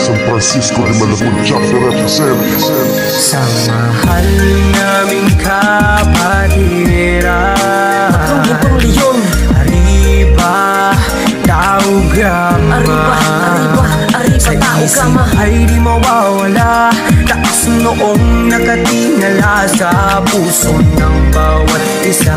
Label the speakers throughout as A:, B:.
A: San Francisco de Malabon chapter represent.
B: Sa mahal naming kapatira,
C: Itong leyon,
B: Arriba, Taugama.
C: Arriba, Taugama.
B: Ay di mawawala, taas noong nakatingala sa puso ng bawat isa.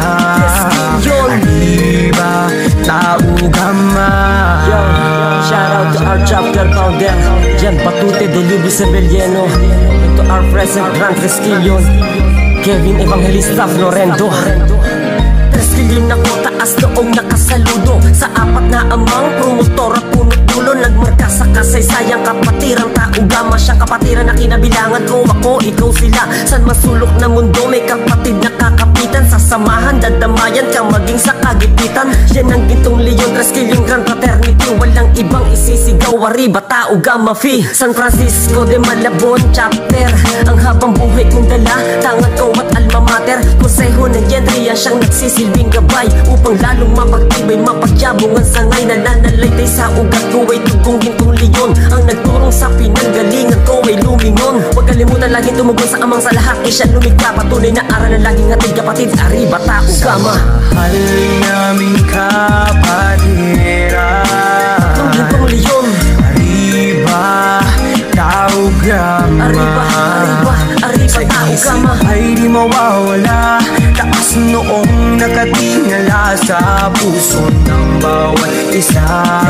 B: Arriba, Taugama.
C: Yo, shout out to our chapter founder Jan Batute de Lubis Sebelieno, to our present Grand Resquillon Kevin Evangelista Florendo. Resquillon ako, taas noong nakasaludo sa apat na amang promotor at punot dulo. Nagmarka sa kasaysayang kapatirang Taugama. Siyang kapatiran na kinabilangan ko, ako, ikaw, sila. San masulok na mundo may kapatid na kakapitan. Sasamahan, dadamayan ka maging sa kagipitan. Yan ang gintong leyon, Resquillon Grand Fraternity. Walang ibang isisigaw, Arriba, Taugama, Fi. San Francisco de Malabon chapter. Ang habang buhay kong dala, tangat ko at alma mater. Konseho ng Yenria siyang nagsisilbing gabay, upang lalong mapagtibay, mapagyabong ang sangay. Nananalaytay sa ugat ko ay tugong gintong leyon. Ang nagturong sa pinanggalingan ko ay lumingon. Huwag kalimutan laging tumugon sa amang sa lahat, eh siya lumikha. Patunay na aral na laging ating kapatid, Arriba, Taugama.
B: Mahal naming kapatira,
C: Itong leyon,
B: Arriba, Taugama.
C: Arriba, Taugama.
B: Ay di mawawala, taas noong nakatingala sa puso ng bawat isa.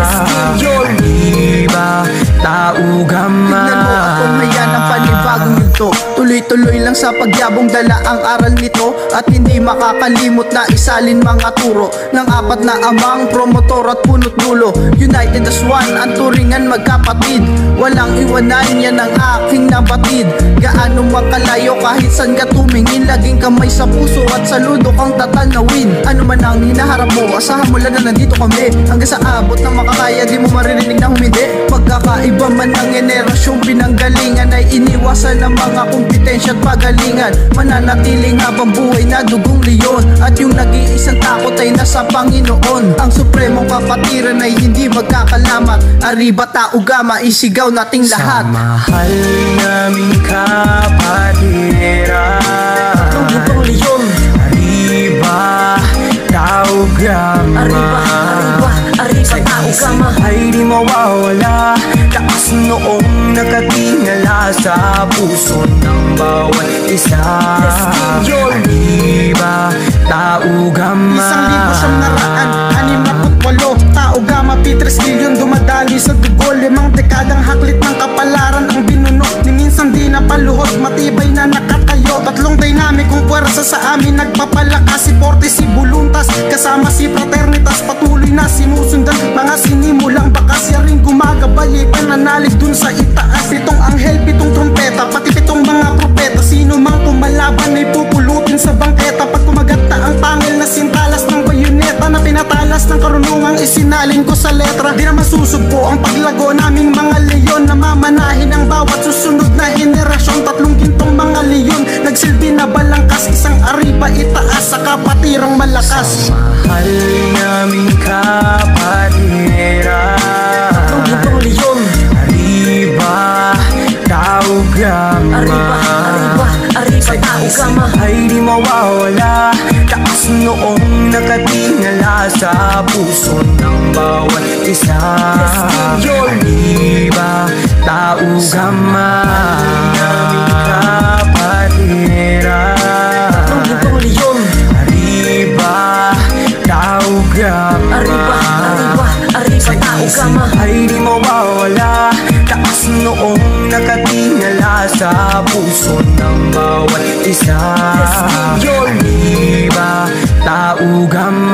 B: Arriba, Taugama.
D: Tignan mo ako ngayon ang panibagong yugto. Tuloy-tuloy lang sa pagyabong, dala ang aral nito. At hindi makakalimot na isalin mga turo ng apat na amang promotor at punot dulo. United as one, ang turingan magkapatid. Walang iwanan, yan ang aking nabatid. Gaano makalayo kahit saan ka tumingin, laging kamay sa puso at saludo kang tatanawin. Ano man ang hinaharap mo, asahan mo lang na nandito kami. Hanggang sa abot na makakaya, di mo maririnig na humindi. Pagkakaiba man ng generasyong pinanggalingan, ay iniwasan ng mga kompetensya at pagalingan. Mananatiling habang buhay na dugong leyon, at yung nag-iisang takot ay nasa Panginoon. Ang supremong kapatiran ay hindi magkakalamat. Arriba, Taugama, isigaw nating lahat.
B: Sa mahal naming kapatira,
C: Itong leyon,
B: Arriba, Taugama.
C: Arriba, Taugama.
B: Ay di mawawala, taas noong nakatingala sa puso ng bawat isa. Arriba, Taugama.
D: 1,968, Taugama, Resquillon, dumadali sa dugo. 5 dekadang haklit ng kapalaran ang binuno. Ni minsan di napaluhod, matibay na nakatayo. 3 dynamicong puwersa sa amin nagpapalakas. Si Forte, si Buluntas, kasama si Fraternitas. Patuloy na sinusundan mga sinimulang bakas. Siya rin gumagabay, pananalig dun sa itaas. 7 anghel, 7 trompeta, pati 7 mga propeta. Sino mang kumalaban ay pupulutin sa bangketa. Pag kumagat na ang pangil na sintalas ng bayoneta, na pinatalas ng karunungang isinalin ko sa letra. Di na masusugpo ang paglago naming mga leyon, na mamanahin ang bawat susunod na henerasyon. 3 gintong mga leyon, nagsilbi na balangkas. Isang Arriba itaas sa kapatirang malakas.
B: Sa mahal naming kapatira,
C: Itong leyon,
B: Arriba, Taugama.
C: Arriba, Taugama.
B: Ay di mawawala, taas noong nakatingala sa puso ng bawat isa. Arriba, Taugama. Naming kapatira,
C: Itong leyon,
B: Arriba, Taugama.
C: Arriba, Taugama.
B: Ay di mawawala, taas noong nakatingala sa puso ng bawat isa. Arriba, Taugama.